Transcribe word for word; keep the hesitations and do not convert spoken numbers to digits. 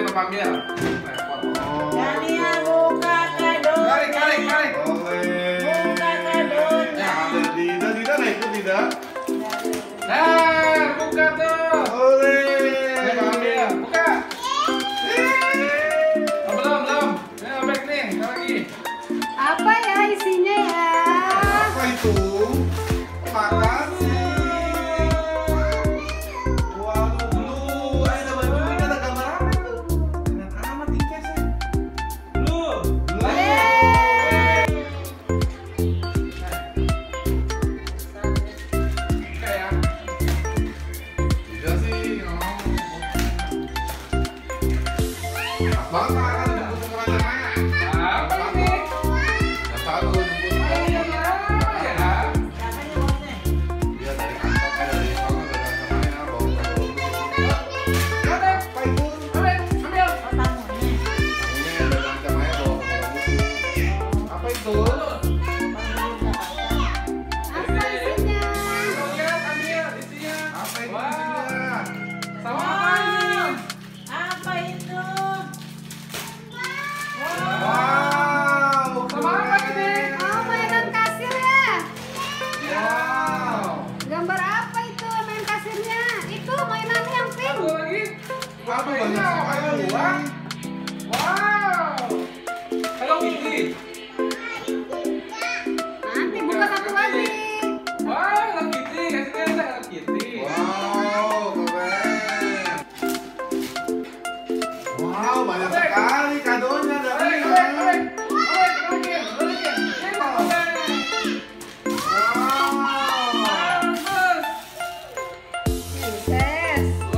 coba ambil. Repot. Dania buka kado. Tarik, tarik, tarik. Oleh. Buka kadonya. Ada Dida, Dida nggak ikut Dida? Nah, buka tuh. Oleh. Coba ambil, buka. Oh, belum, belum. Ini obek nih, lagi. Apa ya isinya ya? Apa itu? Makasih. Waduh, blue. Ada baju ini ada gambar apa itu? Dengan amat tingkesnya. Blue. Blue. Buka ya. Tidak sih, oh. Pas banget kan jemput kemana-mana. Apa ini? Yang satu jemput. Oh, ya. Siapa nih bosnya? Dia dari kantor, eh, dari sana, dari temannya, bawa kado dulu. Ada. Apa itu? Ambil, ambil. Oh, tamunya. Tamunya dari temannya bawa kado dulu. Apa itu? Apa isinya? Lihat, ambil isinya. Apa itu Wah, isinya? sama apa ini? Apa itu? Wow, Sama apa ini? Oh, mainan kasir ya? Wow. Gambar apa itu main kasirnya? Itu mainan yang Satu pink. lagi. Apa ini? banyak sekali Apa ini? uang? Wow. Hello Kitty. Nanti buka satu lagi. Wow, Hello Kitty. Kasih ada Hello Kitty. Wow, keren. Wow, banyak Obek. sekali kadonya Obek, dari obek, obek. Obek, balikin, balikin. Ini Pak Obek. Wow. Bagus. Sukses.